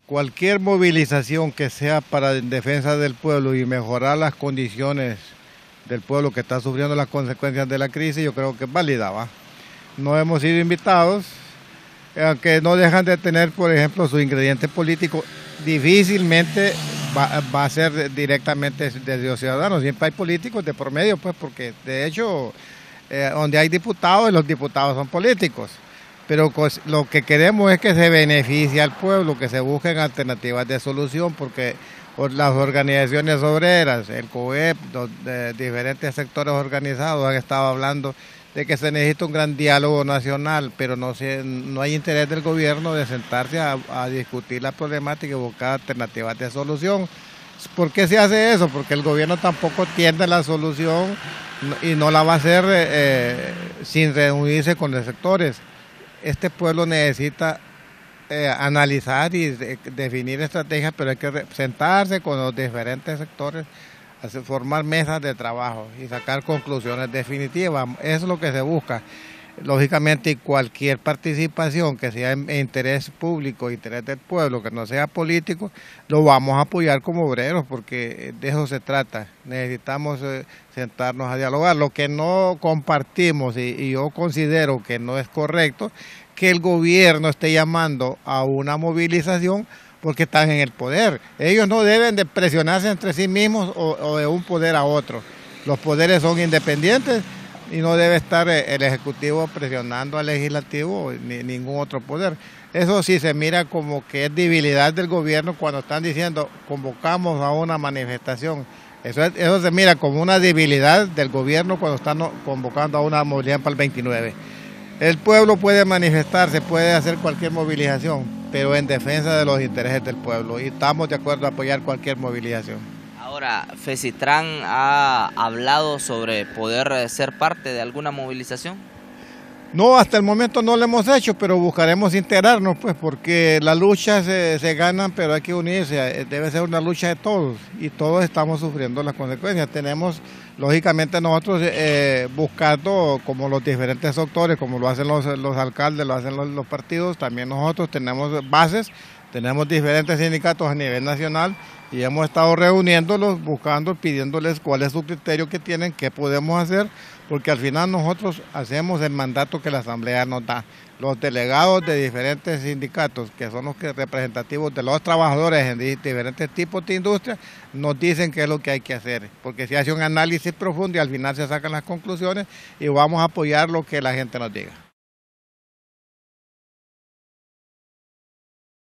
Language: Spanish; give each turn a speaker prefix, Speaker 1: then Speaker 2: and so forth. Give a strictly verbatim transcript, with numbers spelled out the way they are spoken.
Speaker 1: Cualquier movilización que sea para en defensa del pueblo y mejorar las condiciones del pueblo que está sufriendo las consecuencias de la crisis, yo creo que es válida, ¿va? No hemos sido invitados, aunque no dejan de tener, por ejemplo, su ingrediente político, difícilmente va, va a ser directamente de los ciudadanos. Siempre hay políticos de por medio, pues, porque de hecho, eh, donde hay diputados, los diputados son políticos. Pero lo que queremos es que se beneficie al pueblo, que se busquen alternativas de solución, porque las organizaciones obreras, el COEP, los diferentes sectores organizados han estado hablando de que se necesita un gran diálogo nacional, pero no, se, no hay interés del gobierno de sentarse a, a discutir la problemática y buscar alternativas de solución. ¿Por qué se hace eso? Porque el gobierno tampoco tiene la solución y no la va a hacer eh, sin reunirse con los sectores. Este pueblo necesita eh, analizar y de, definir estrategias, pero hay que sentarse con los diferentes sectores, hacer, formar mesas de trabajo y sacar conclusiones definitivas. Eso es lo que se busca. Lógicamente, cualquier participación que sea en interés público, interés del pueblo, que no sea político, lo vamos a apoyar como obreros, porque de eso se trata. Necesitamos eh, sentarnos a dialogar. Lo que no compartimos y, y yo considero que no es correcto, que el gobierno esté llamando a una movilización porque están en el poder. Ellos no deben de presionarse entre sí mismos o, o de un poder a otro. Los poderes son independientes y no debe estar el Ejecutivo presionando al Legislativo ni ningún otro poder. Eso sí se mira como que es debilidad del gobierno cuando están diciendo convocamos a una manifestación. Eso, es, eso se mira como una debilidad del gobierno cuando están convocando a una movilización para el veintinueve. El pueblo puede manifestarse, puede hacer cualquier movilización, pero en defensa de los intereses del pueblo, y estamos de acuerdo a apoyar cualquier movilización.
Speaker 2: Ahora, FECITRAN ha hablado sobre poder ser parte de alguna movilización.
Speaker 1: No, hasta el momento no lo hemos hecho, pero buscaremos integrarnos, pues, porque las luchas se, se ganan, pero hay que unirse, debe ser una lucha de todos, y todos estamos sufriendo las consecuencias. Tenemos, lógicamente, nosotros eh, buscando, como los diferentes sectores, como lo hacen los, los alcaldes, lo hacen los, los partidos, también nosotros tenemos bases, tenemos diferentes sindicatos a nivel nacional, y hemos estado reuniéndolos, buscando, pidiéndoles cuál es su criterio que tienen, qué podemos hacer, porque al final nosotros hacemos el mandato que la Asamblea nos da. Los delegados de diferentes sindicatos, que son los que representativos de los trabajadores en diferentes tipos de industria, nos dicen qué es lo que hay que hacer, porque se hace un análisis profundo y al final se sacan las conclusiones y vamos a apoyar lo que la gente nos diga.